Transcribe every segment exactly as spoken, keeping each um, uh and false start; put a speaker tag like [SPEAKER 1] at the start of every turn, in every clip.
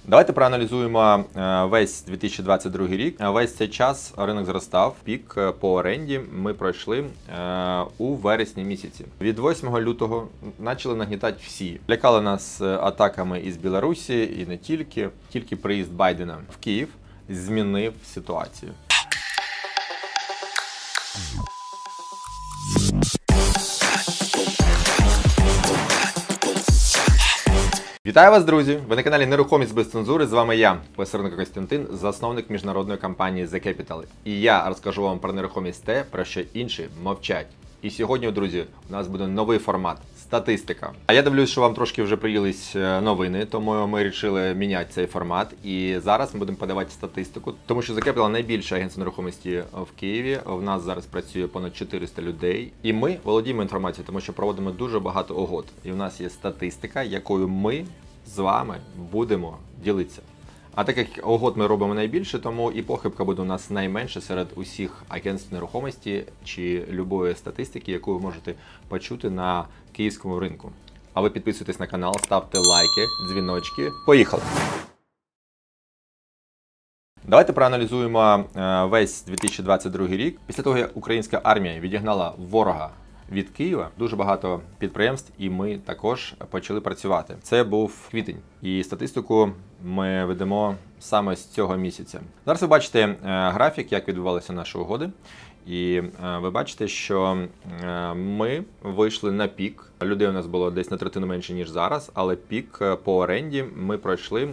[SPEAKER 1] Давайте проаналізуємо весь дві тисячі двадцять другий рік. Весь цей час ринок зростав, пік по оренді ми пройшли у вересні місяці. Від восьмого лютого почали нагнітати всі. Лякали нас атаками із Білорусі і не тільки. Тільки приїзд Байдена в Київ змінив ситуацію. Вітаю вас, друзі! Ви на каналі Нерухомість без цензури. З вами я, Писаренко Костянтин, засновник міжнародної компанії The Capital. І я розкажу вам про нерухомість те, про що інші мовчать. І сьогодні, друзі, у нас буде новий формат – статистика. А я дивлюсь, що вам трошки вже приїлись новини, тому ми вирішили міняти цей формат. І зараз ми будемо подавати статистику, тому що The Capital – найбільше агентство нерухомості в Києві. В нас зараз працює понад чотириста людей. І ми володіємо інформацією, тому що проводимо дуже багато угод. І в нас є статистика, якою ми з вами будемо ділитися. А так як угод ми робимо найбільше, тому і похибка буде у нас найменше серед усіх агентств нерухомості чи любої статистики, яку ви можете почути на київському ринку. А ви підписуйтесь на канал, ставте лайки, дзвіночки. Поїхали! Давайте проаналізуємо весь дві тисячі двадцять другий рік. Після того, як українська армія відігнала ворога від Києва, дуже багато підприємств, і ми також почали працювати. Це був квітень, і статистику ми ведемо саме з цього місяця. Зараз ви бачите графік, як відбувалися наші угоди, і ви бачите, що ми вийшли на пік. Людей у нас було десь на третину менше, ніж зараз, але пік по оренді ми пройшли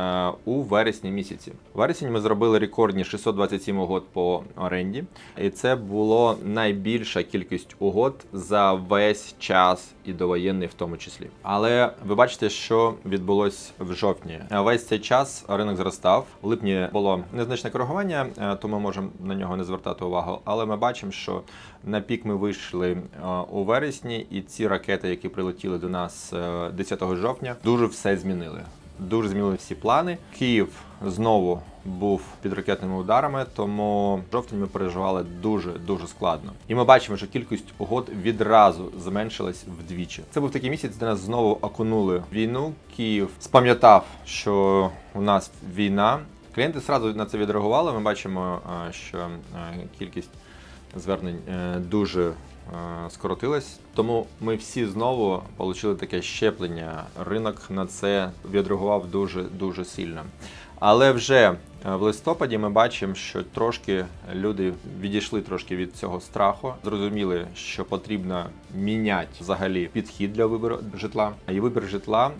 [SPEAKER 1] у вересні місяці. В вересні ми зробили рекордні шістсот двадцять сім угод по оренді, і це було найбільша кількість угод за весь час, і довоєнний в тому числі. Але ви бачите, що відбулось в жовтні. Весь цей час ринок зростав. В липні було незначне коригування, тому можемо на нього не звертати увагу. Але ми бачимо, що на пік ми вийшли у вересні, і ці ракети, які прилетіли до нас десятого жовтня, дуже все змінили. Дуже змінили всі плани. Київ знову був під ракетними ударами, тому жовтень ми переживали дуже-дуже складно. І ми бачимо, що кількість угод відразу зменшилась вдвічі. Це був такий місяць, де нас знову окунули в війну. Київ спам'ятав, що у нас війна. Клієнти одразу на це відреагували. Ми бачимо, що кількість звернень дуже скоротилась. Тому ми всі знову отримали таке щеплення. Ринок на це відреагував дуже-дуже сильно. Але вже в листопаді ми бачимо, що трошки люди відійшли трошки від цього страху, зрозуміли, що потрібно міняти взагалі підхід для вибору житла. І вибір житла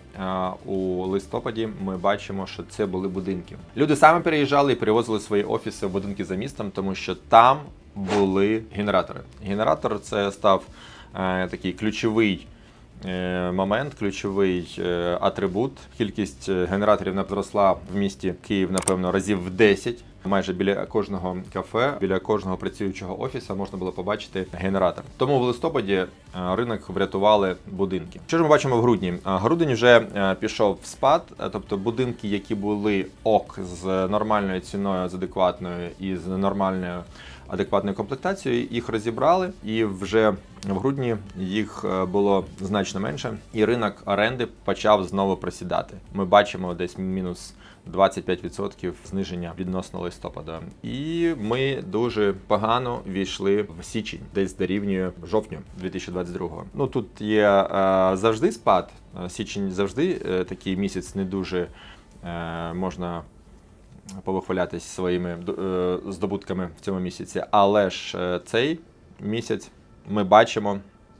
[SPEAKER 1] у листопаді ми бачимо, що це були будинки. Люди самі переїжджали і перевозили свої офіси в будинки за містом, тому що там були генератори. Генератор – це став е, такий ключовий е, момент, ключовий е, атрибут. Кількість генераторів зросла в місті Київ, напевно, разів в десять. Майже біля кожного кафе, біля кожного працюючого офісу можна було побачити генератор. Тому в листопаді ринок врятували будинки. Що ж ми бачимо в грудні? Грудень вже пішов в спад, тобто будинки, які були ок з нормальною ціною, з адекватною і з нормальною адекватною комплектацією, їх розібрали, і вже в грудні їх було значно менше, і ринок оренди почав знову просідати. Ми бачимо десь мінус двадцять п'ять відсотків зниження відносно листопада. І ми дуже погано війшли в січень, десь дорівнює жовтню дві тисячі двадцять другого. Ну, тут є е, завжди спад, січень завжди е, такий місяць не дуже е, можна повихвалятись своїми е, здобутками в цьому місяці. Але ж е, цей місяць ми бачимо,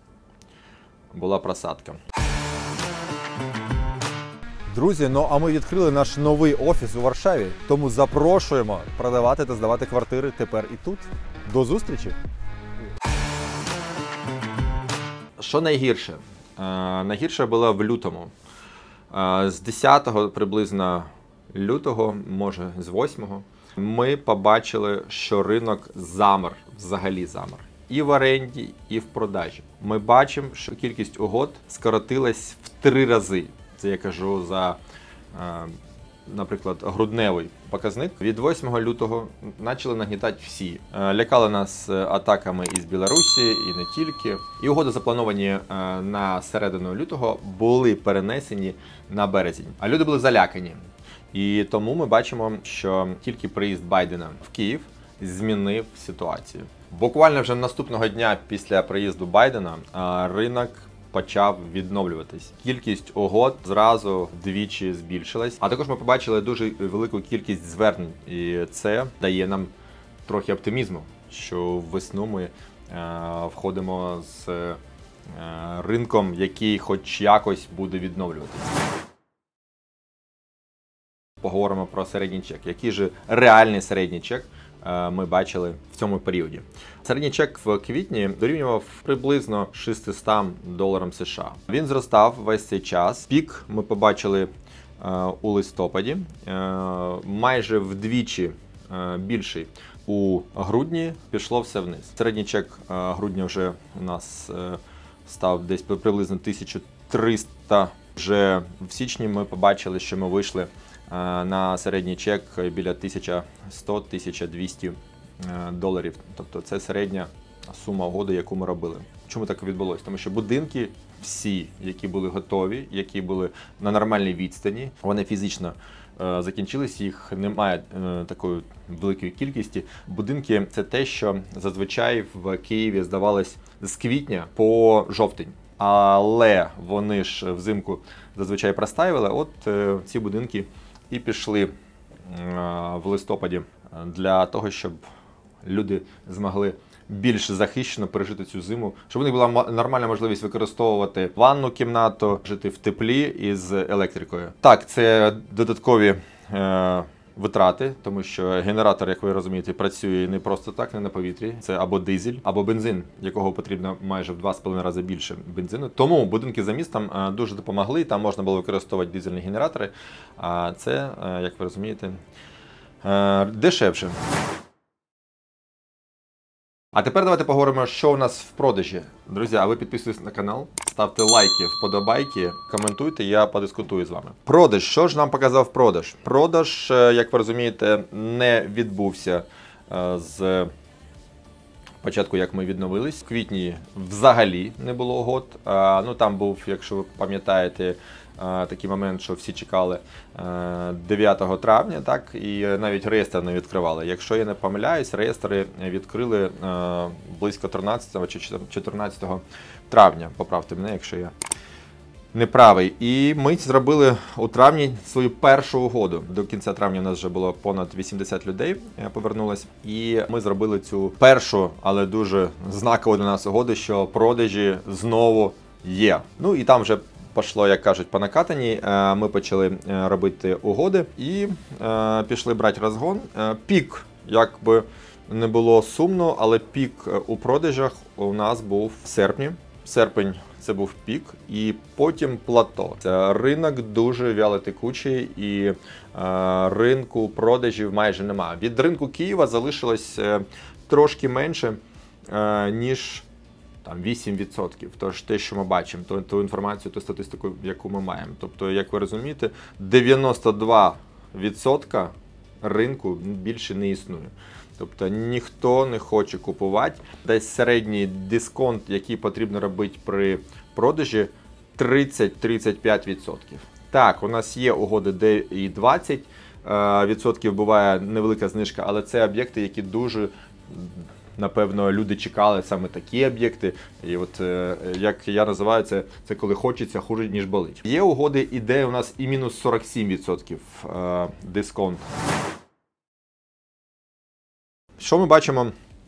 [SPEAKER 1] була просадка.
[SPEAKER 2] Друзі, ну а ми відкрили наш новий офіс у Варшаві, тому запрошуємо продавати та здавати квартири тепер і тут. До зустрічі!
[SPEAKER 1] Що найгірше? Е, найгірше було в лютому. Е, з десятого приблизно лютого, може з восьмого, ми побачили, що ринок замер, взагалі замер. І в оренді, і в продажі. Ми бачимо, що кількість угод скоротилась в три рази. Це я кажу за, наприклад, грудневий показник. Від восьмого лютого почали нагнітати всі. Лякали нас атаками із Білорусі і не тільки. І угоди, заплановані на середину лютого, були перенесені на березень. А люди були залякані. І тому ми бачимо, що тільки приїзд Байдена в Київ змінив ситуацію. Буквально вже наступного дня після приїзду Байдена ринок почав відновлюватись. Кількість угод зразу вдвічі збільшилась. А також ми побачили дуже велику кількість звернень. І це дає нам трохи оптимізму, що в весну ми е, входимо з е, ринком, який хоч якось буде відновлюватися. Поговоримо про середній чек. Який же реальний середній чек ми бачили в цьому періоді. Середній чек в квітні дорівнював приблизно шістсот доларам США. Він зростав весь цей час. Пік ми побачили у листопаді, майже вдвічі більший у грудні, пішло все вниз. Середній чек грудня вже у нас став десь приблизно тисяча триста. Вже в січні ми побачили, що ми вийшли на середній чек біля тисяча сто - тисяча двісті доларів. Тобто це середня сума угоди, яку ми робили. Чому так відбулося? Тому що будинки всі, які були готові, які були на нормальній відстані, вони фізично е, закінчились, їх немає е, такої великої кількості. Будинки – це те, що зазвичай в Києві здавалось з квітня по жовтень. Але вони ж взимку зазвичай простаювали. От е, ці будинки і пішли в листопаді для того, щоб люди змогли більш захищено пережити цю зиму, щоб у них була нормальна можливість використовувати ванну кімнату, жити в теплі із електрикою. Так, це додаткові е, витрати, тому що генератор, як ви розумієте, працює не просто так, не на повітрі. Це або дизель, або бензин, якого потрібно майже в два з половиною рази більше бензину. Тому будинки за містом дуже допомогли, там можна було використовувати дизельні генератори, а це, як ви розумієте, дешевше. А тепер давайте поговоримо, що у нас в продажі. Друзі, а ви підписуйтесь на канал, ставте лайки, вподобайки, коментуйте, я подискутую з вами. Продаж. Що ж нам показав продаж? Продаж, як ви розумієте, не відбувся з початку, як ми відновились. В квітні взагалі не було угод. Ну, там був, якщо ви пам'ятаєте, такий момент, що всі чекали дев'ятого травня, так, і навіть реєстр не відкривали. Якщо я не помиляюсь, реєстри відкрили близько тринадцятого чи чотирнадцятого травня. Поправте мене, якщо я не правий. І ми зробили у травні свою першу угоду. До кінця травня у нас вже було понад вісімдесят людей повернулось. І ми зробили цю першу, але дуже знакову для нас угоду, що продажі знову є. Ну і там вже пішло, як кажуть, по накатанні. Ми почали робити угоди і пішли брати розгон. Пік, як би не було сумно, але пік у продажах у нас був в серпні. Серпень – це був пік, і потім плато. Це ринок дуже вялотекучий, і е, ринку продажів майже немає. Від ринку Києва залишилось е, трошки менше, е, ніж там вісім відсотків. Тож те, що ми бачимо, ту, ту інформацію, ту статистику, яку ми маємо. Тобто, як ви розумієте, дев'яносто два відсотки ринку більше не існує. Тобто ніхто не хоче купувати. Десь середній дисконт, який потрібно робити при продажі, тридцять - тридцять п'ять відсотків. Так, у нас є угоди, де і двадцять відсотків буває невелика знижка, але це об'єкти, які дуже, напевно, люди чекали саме такі об'єкти. І от, як я називаю це, це коли хочеться хуже, ніж болить. Є угоди, і де у нас і мінус сорок сім відсотків дисконт. Що ми бачимо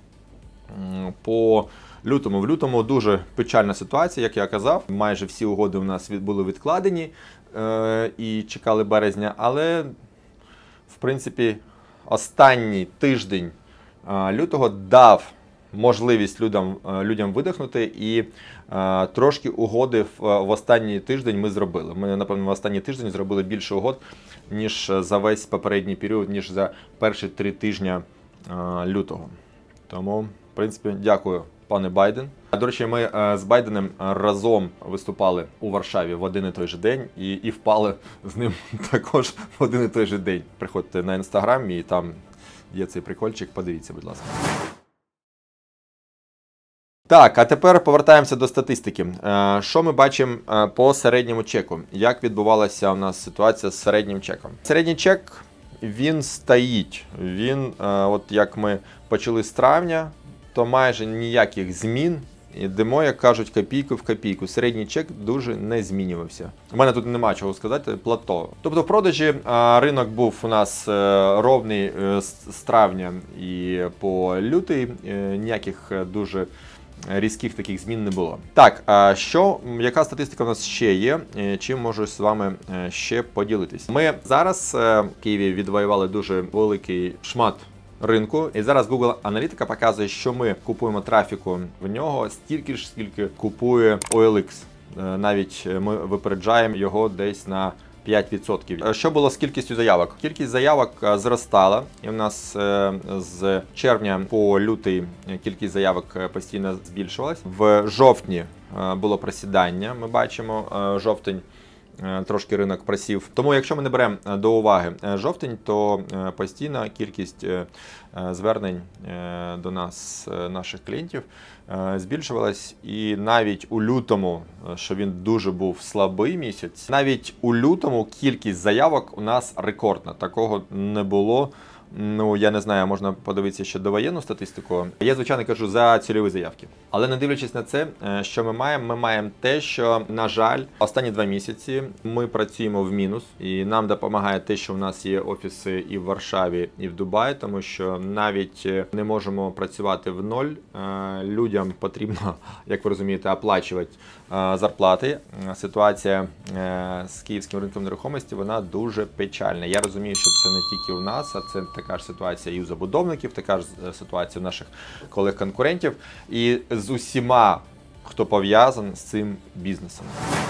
[SPEAKER 1] по лютому? В лютому дуже печальна ситуація, як я казав. Майже всі угоди у нас були відкладені е і чекали березня, але, в принципі, останній тиждень лютого дав можливість людям, людям видихнути, і е трошки угоди в, в останній тиждень ми зробили. Ми, напевно, в останній тиждень зробили більше угод, ніж за весь попередній період, ніж за перші три тижні лютого. Тому, в принципі, дякую, пане Байден. До речі, ми з Байденом разом виступали у Варшаві в один і той же день і, і впали з ним також в один і той же день. Приходьте на інстаграм, і там є цей прикольчик, подивіться, будь ласка. Так, а тепер повертаємося до статистики. Е, Що ми бачимо е, по середньому чеку? Як відбувалася у нас ситуація з середнім чеком? Середній чек, він стоїть. Він, е, от як ми почали з травня, то майже ніяких змін. Йдемо, як кажуть, копійку в копійку. Середній чек дуже не змінювався. У мене тут нема чого сказати, плато. Тобто в продажі а, ринок був у нас е, ровний е, з, з травня і по лютий. Е, ніяких е, дуже різких таких змін не було. Так, а що, яка статистика у нас ще є? Е, Чим можу з вами е, ще поділитись? Ми зараз е, в Києві відвоювали дуже великий шмат ринку. І зараз Google аналітика показує, що ми купуємо трафіку в нього стільки ж, скільки купує о ел ікс. Навіть ми випереджаємо його десь на п'ять відсотків. Що було з кількістю заявок? Кількість заявок зростала, і у нас з червня по лютий кількість заявок постійно збільшувалась. В жовтні було просідання, ми бачимо, жовтень трошки ринок просів. Тому, якщо ми не беремо до уваги жовтень, то постійна кількість звернень до нас, наших клієнтів, збільшувалась. І навіть у лютому, що він дуже був слабий місяць, навіть у лютому кількість заявок у нас рекордна. Такого не було. Ну, я не знаю, можна подивитися ще довоєнну статистику. Я, звичайно, кажу за цільові заявки. Але не дивлячись на це, що ми маємо? Ми маємо те, що, на жаль, останні два місяці ми працюємо в мінус. І нам допомагає те, що в нас є офіси і в Варшаві, і в Дубаї, тому що навіть не можемо працювати в ноль. Людям потрібно, як ви розумієте, оплачувати зарплати. Ситуація з київським ринком нерухомості, вона дуже печальна. Я розумію, що це не тільки у нас, а це така ж ситуація і у забудовників, така ж ситуація у наших колег-конкурентів і з усіма, хто пов'язаний з цим бізнесом.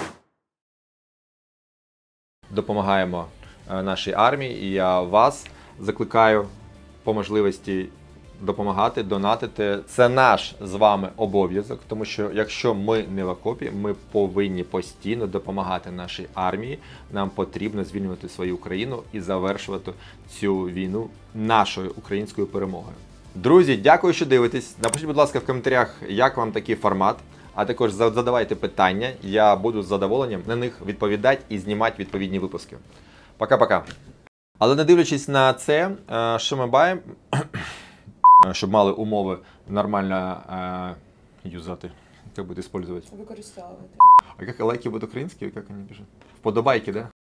[SPEAKER 1] Допомагаємо нашій армії, і я вас закликаю по можливості допомагати, донатити. Це наш з вами обов'язок, тому що якщо ми не в окопі, ми повинні постійно допомагати нашій армії. Нам потрібно звільнювати свою Україну і завершувати цю війну нашою українською перемогою. Друзі, дякую, що дивитесь. Напишіть, будь ласка, в коментарях, як вам такий формат. А також задавайте питання, я буду з задоволенням на них відповідати і знімати відповідні випуски. Пока-пока. Але не дивлячись на це, що ми маємо, щоб мали умови нормально э, юзати, як буде використовувати.
[SPEAKER 3] Використовувати.
[SPEAKER 1] А як лайки будуть українські, як вони пишуть? Вподобайки, да?